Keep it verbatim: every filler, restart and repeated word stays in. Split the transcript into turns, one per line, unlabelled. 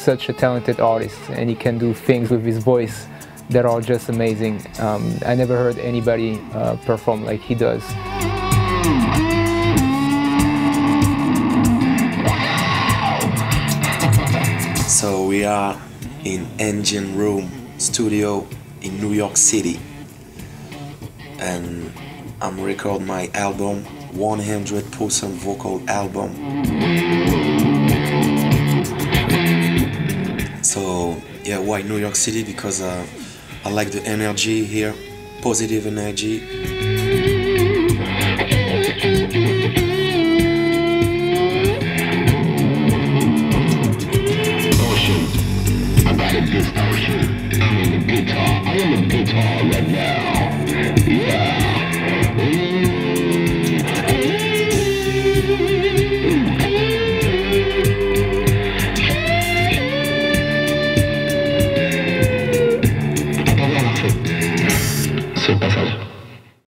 such a talented artist, and he can do things with his voice that are just amazing. Um, I never heard anybody uh, perform like he does.
So we are in Engine Room Studio in New York City, and I'm recording my album, one hundred percent vocal album. So yeah, why New York City? Because uh, I like the energy here, positive energy.
I got a distortion. I'm in the guitar. I am a guitar right now. Yeah.